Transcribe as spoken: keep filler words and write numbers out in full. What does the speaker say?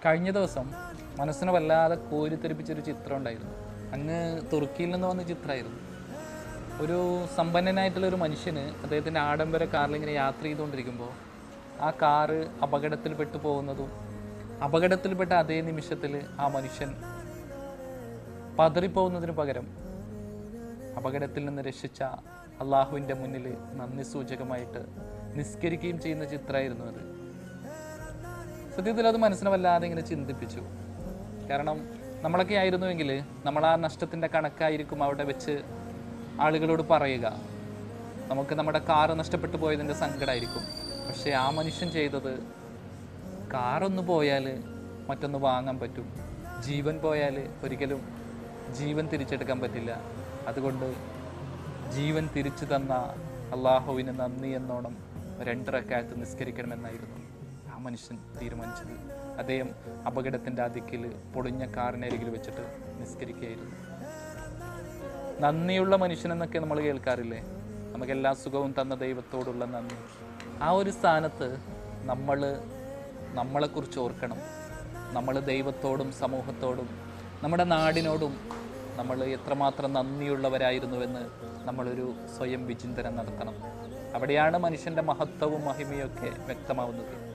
കഴിഞ്ഞ ദിവസം മനസ്സിനെ വല്ലാതെ കോരിത്തെറിപ്പിച്ചൊരു ചിത്രം ഉണ്ടായിരുന്നു. അങ്ങ് തുർക്കിയിൽ നിന്ന് വന്ന ചിത്രമായിരുന്നു. ഒരു സമ്പന്നനായിട്ടുള്ളൊരു മനുഷ്യന് അദ്ദേഹത്തിൻ്റെ ആഡംബര കാറിൽ ഇങ്ങനെ യാത്ര ചെയ്തുകൊണ്ടിരിക്കുമ്പോൾ ആ കാറ് അപകടത്തിൽപ്പെട്ടു പോകുന്നതും അപകടത്തിൽപ്പെട്ട അതേ നിമിഷത്തിൽ ആ മനുഷ്യൻ പതറിപ്പോകുന്നതിന് പകരം അപകടത്തിൽ നിന്ന് രക്ഷിച്ച അള്ളാഹുവിൻ്റെ മുന്നിൽ നന്ദി സൂചകമായിട്ട് നിസ്കരിക്കുകയും ചെയ്യുന്ന ചിത്രമായിരുന്നു അത്. സത്യത്തിൽ അത് മനസ്സിനെ വല്ലാതെ ഇങ്ങനെ ചിന്തിപ്പിച്ചു. കാരണം നമ്മളൊക്കെ ആയിരുന്നുവെങ്കിൽ നമ്മൾ ആ നഷ്ടത്തിൻ്റെ കണക്കായിരിക്കും അവിടെ വെച്ച് ആളുകളോട് പറയുക. നമുക്ക് നമ്മുടെ കാറ് നഷ്ടപ്പെട്ടു പോയതിൻ്റെ സങ്കടമായിരിക്കും. പക്ഷേ ആ മനുഷ്യൻ ചെയ്തത്, കാറൊന്ന് പോയാൽ മറ്റൊന്ന് വാങ്ങാൻ പറ്റും, ജീവൻ പോയാൽ ഒരിക്കലും ജീവൻ തിരിച്ചെടുക്കാൻ പറ്റില്ല. അതുകൊണ്ട് ജീവൻ തിരിച്ചു തന്ന അള്ളാഹുവിന് നന്ദി എന്നോണം രണ്ട് റക്അത്ത് നിസ്കരിക്കണമെന്നായിരുന്നു ആ മനുഷ്യൻ തീരുമാനിച്ചത്. അദ്ദേഹം അപകടത്തിൻ്റെ അതിക്കിൽ പൊളിഞ്ഞ കാറിനരികിൽ വെച്ചിട്ട് നിസ്കരിക്കുകയായിരുന്നു. നന്ദിയുള്ള മനുഷ്യനെന്നൊക്കെ നമ്മൾ കേൾക്കാറില്ലേ? നമുക്കെല്ലാ സുഖവും തന്ന ദൈവത്തോടുള്ള നന്ദി. ആ ഒരു സ്ഥാനത്ത് നമ്മൾ നമ്മളെക്കുറിച്ച് ഓർക്കണം. നമ്മൾ ദൈവത്തോടും സമൂഹത്തോടും നമ്മുടെ നാടിനോടും നമ്മൾ എത്രമാത്രം നന്ദിയുള്ളവരായിരുന്നുവെന്ന് നമ്മളൊരു സ്വയം വിചിന്തനം നടത്തണം. അവിടെയാണ് മനുഷ്യൻ്റെ മഹത്വവും മഹിമയൊക്കെ വ്യക്തമാവുന്നത്.